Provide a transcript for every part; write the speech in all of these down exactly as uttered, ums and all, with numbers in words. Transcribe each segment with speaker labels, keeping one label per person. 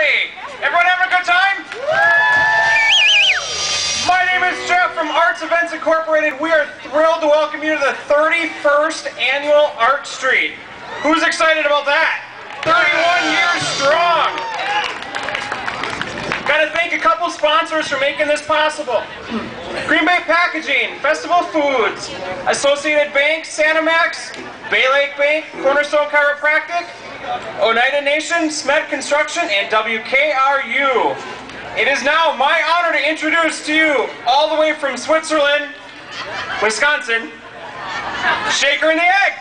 Speaker 1: everybody! Everyone having a good time? My name is Jeff from Arts Events Incorporated. We are thrilled to welcome you to the thirty-first Annual Art Street. Who's excited about that? thirty-one years strong! Gotta thank a couple sponsors for making this possible. Green Bay Packaging, Festival Foods, Associated Bank, Sanimax, Bay Lake Bank, Cornerstone Chiropractic, Oneida Nation, Smed Construction, and W K R U. It is now my honor to introduce to you, all the way from Switzerland, Wisconsin, Shaker and the Egg.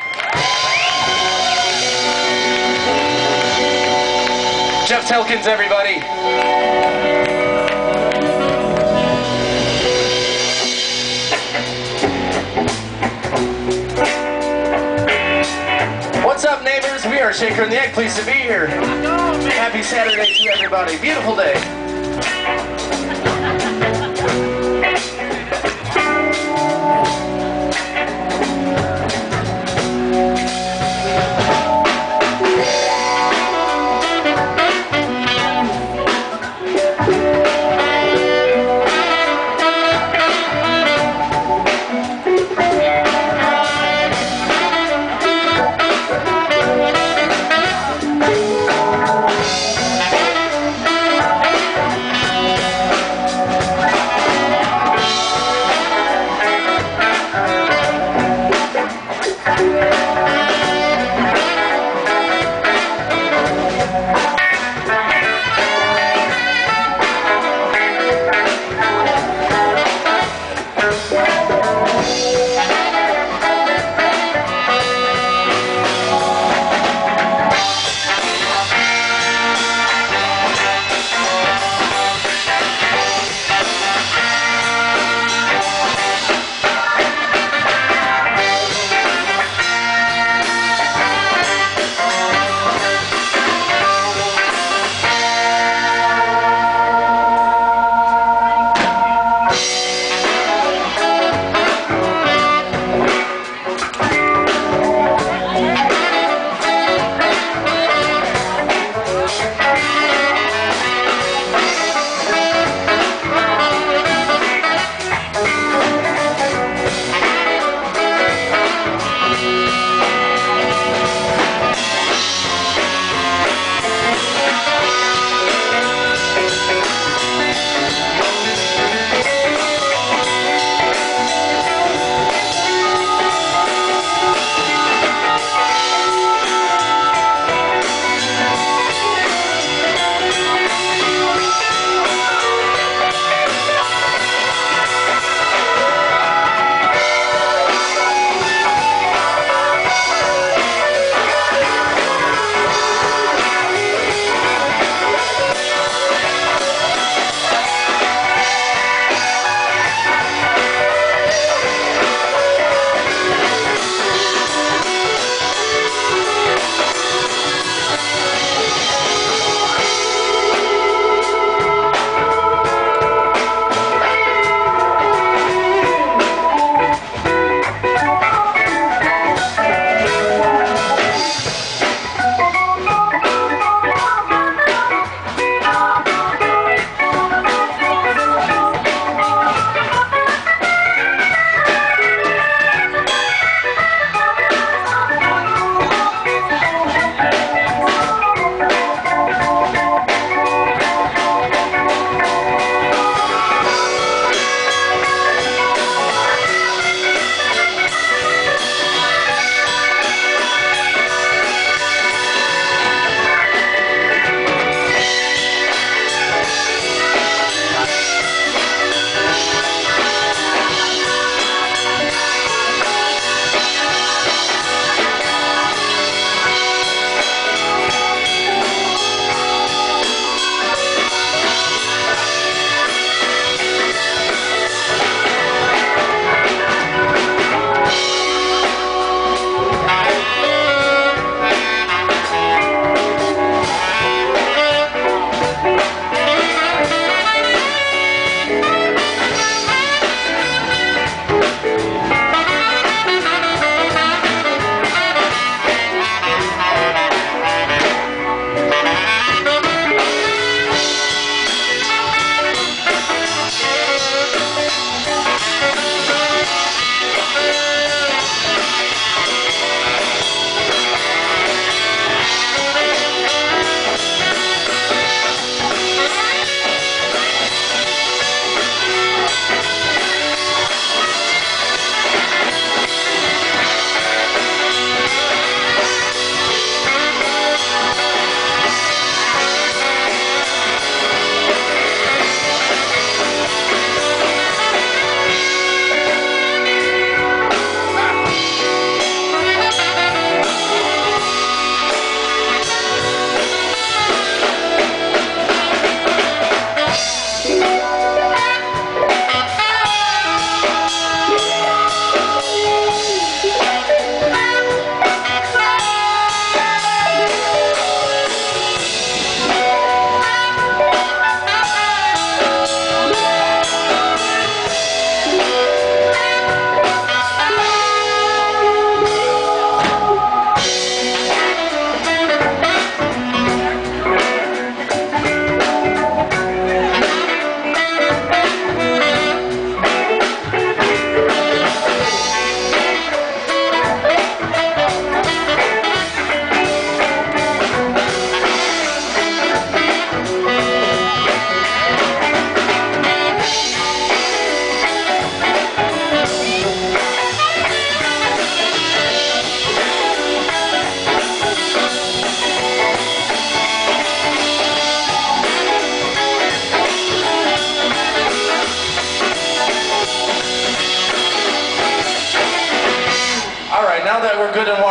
Speaker 2: Jeff Tilkins, everybody. What's up, neighbors? We are Shaker and the Egg. Pleased to be here. Happy Saturday to everybody. Beautiful day.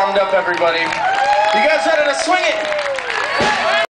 Speaker 2: warmed up, everybody. You guys ready to swing it?